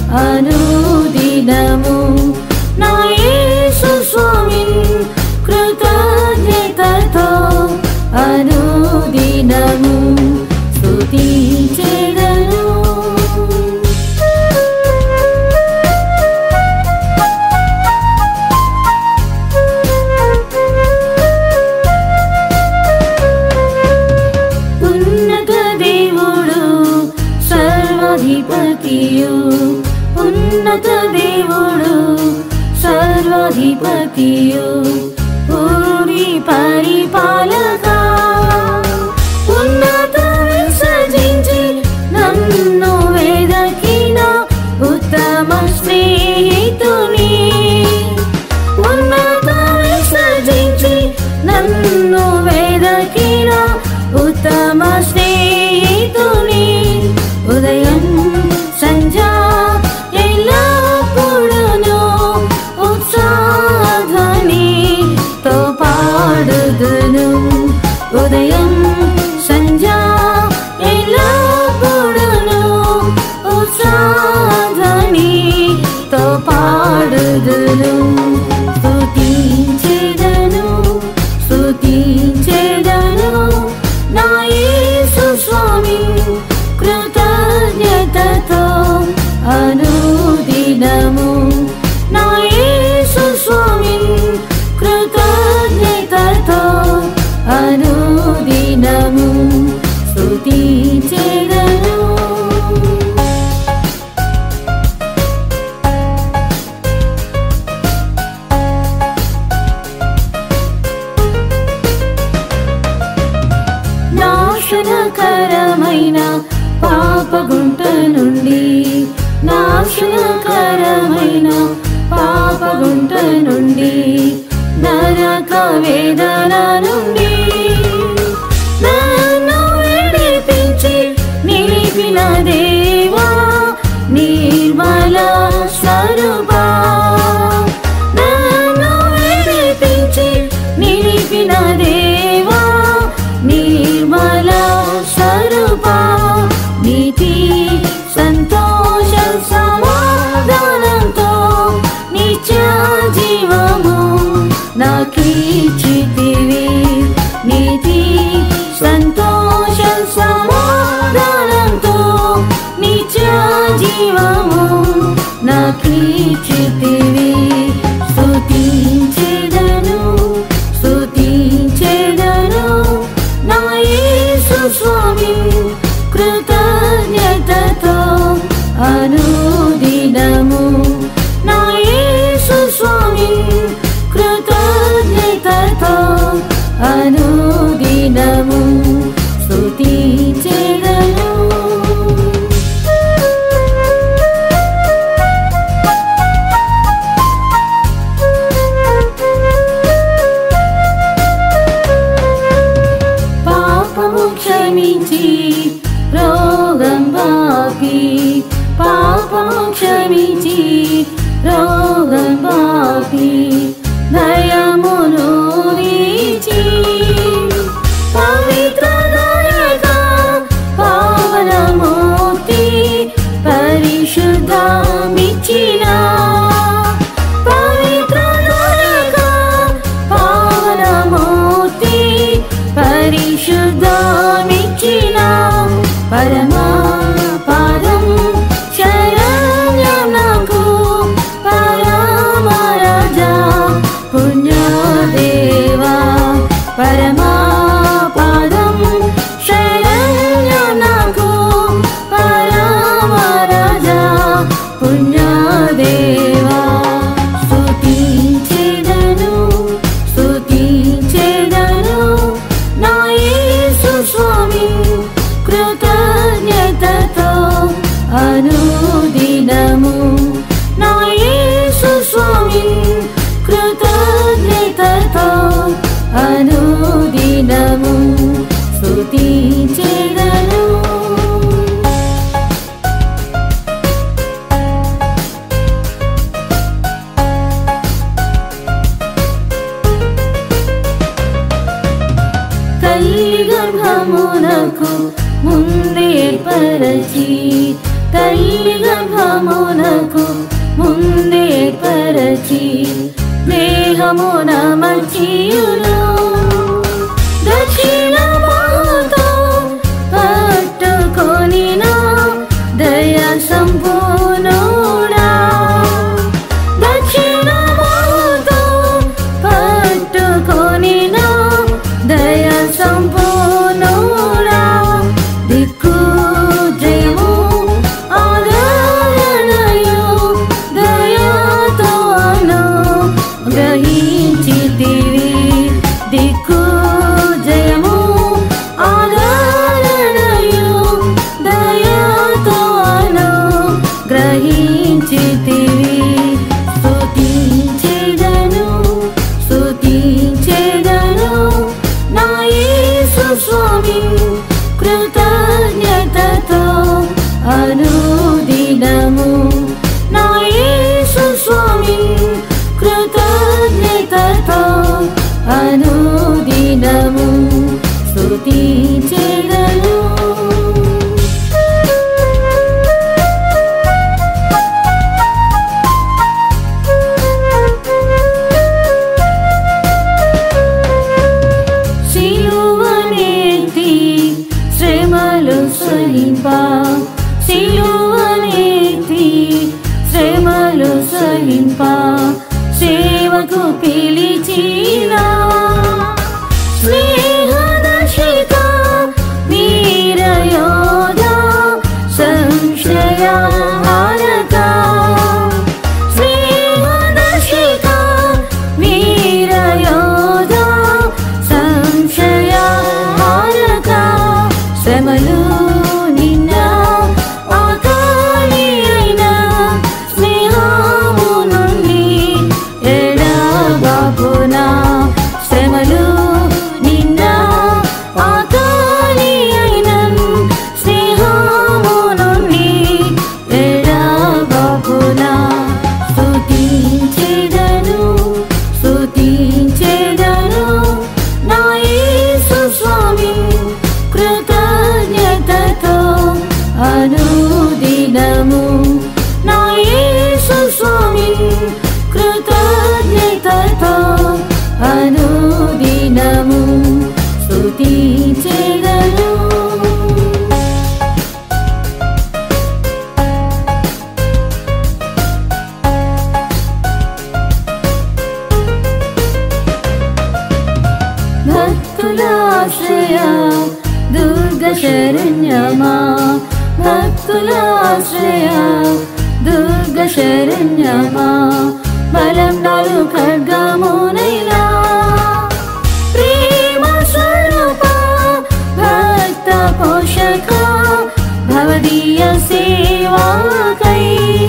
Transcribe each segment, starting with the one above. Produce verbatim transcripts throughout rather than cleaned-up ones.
అనుదినము నా యేసు స్వామిని కృతజ్ఞతతో అనుదినము స్తుతించెదను. ఉన్నత దేవుడు సర్వాధిపతియు ఉన్నత దేవుడు సర్వాధిపతియు పూరి పరిపాలక ఉన్నత విసర్జించి నన్ను వెదకిన ఉత్తమ స్నేహితుని ఉన్నత విసర్జించి నన్ను వెదకిన ఉత్తమ స్నేహితుని ఉదయం సంధ్య ఎల్లప్పుడూను ఉత్సాహధ్వనితో పాడుదును. ఉదయం సంధ్య ఎల్లప్పుడూను ఉత్సాహధ్వనితో పాడుదును. స్తుతించెదను స్తుతించెదను నా యేసు స్వామిని కృతజ్ఞతతో అనుదినము నా యేసు స్వామిని కృతజ్ఞతతో అనుదినము స్తుతించెదను. నాశనకరమైన పాపగుంట నుండి నాశనకరమైన పాపగుంట నుండి నరక వేదన నుండి నన్ను విడిపించి నిలిపిన దేవా నిర్మల స్వరూపా నన్ను విడిపించి నిలిపిన దేవా నిర్మల స్వరూపా నీతి సంతోష సమాధానంతో నిత్య జీవము నాకిచ్చితివి నీతి సంతోష సమాధానంతో నిత్య జీవము నాకిచ్చితివి. స్తుతించెదను స్తుతించెదను నా యేసు స్వామిని కృతజ్ఞతతో అనుదినము నా యేసు స్వామిని కృతజ్ఞతతో అనుదినము స్తుతించెదను. పాపము క్షమించి రోగం పాపి పాపము క్షమించి రోగం పాపి దయమును నీచి పవిత్ర దయక పావనమూర్తి పరిశుద్ధమిచ్చిన పవిత్ర దయక పావనమూర్తి పరిశుద్ధమిచ్చిన పరమా పాదం శరణ్యం నాకు పరమరాజా పుణ్యదేవా పరమా పాదం శరణ్యం నాకు పరమరాజా పుణ్యదేవా. స్తుతించెదను స్తుతించెదను నా యేసు స్వామిని కృతజ్ఞతతో అనుదినము నా యేసు స్వామిని కృతజ్ఞతతో అనుదినము స్తుతించెదను. తల్లి గర్భమునకు ముందే పరచి తల్లి గర్భమునకు ముందే పరచి దేహమున మర్చియును దక్షిణముతో పట్టుకొనిన దయ సంపూర్ణుడా దక్షిణముతో పట్టుకొనిన దయ సంపూర్ణుడా దిక్కు జయము ఆదరణయు దయతో అనుగ్రహించితివి దిక్కు జయము ఆదరణయు దయతో అనుగ్రహించితివి స్తుతించెదను స్తుతించెదను నా యేసు స్వామి కృతజ్ఞతతో అనుదినము నా యేసు స్వామి కృతజ్ఞతతో అనుదినము స్తుతించెదను సిలువనెత్తి శ్రమలు సహింప సిలువనెత్తి శ్రమలు సహింప సేవకు పిలిచిన స్నేహదర్శిత వీరయోధ సంశయహారక స్నేహదర్శిత వీరయోధ సంశయహారక శ్రమలు నిన్న ఆకలి అయిన స్నేహము నుండి ఎడబాపునా శ్రమలు నిన్న ఆకలి అయిన స్నేహము నుండి ఎడబాపునా స్తుతించెదను స్తుతించెదను నా యేసు స్వామి కృతజ్ఞతతో అనుదినము నా యేసు స్వామి కృతజ్ఞతతో అనుదినము స్తుతించెదను భక్తులాశ్రయ దుర్గ శరణ్యమా భక్తులాశ్రయ దుర్గ శరణ్యమా బలం నాలు ఖడ్గమునైనా ప్రేమ స్వరూప భక్త పోషక భవదీయ సేవాకై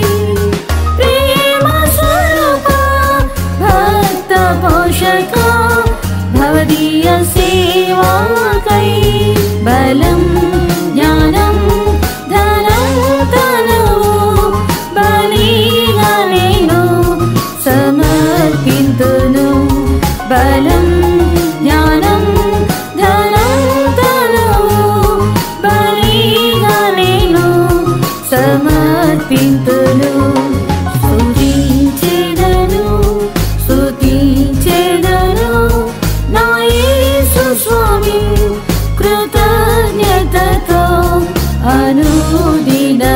ప్రేమ స్వరూప భక్త పోషక భవదీయ సేవాకై బలం జ్ఞానం ధనం తనువు బలిగా నేను సమర్పింతును బలం జ్ఞానం ధనం తనువు బలిగా నేను సమర్పింతును స్తుతించెదను స్తుతించెదను నా యేసు స్వామి కృతజ్ఞతతో అనుదిన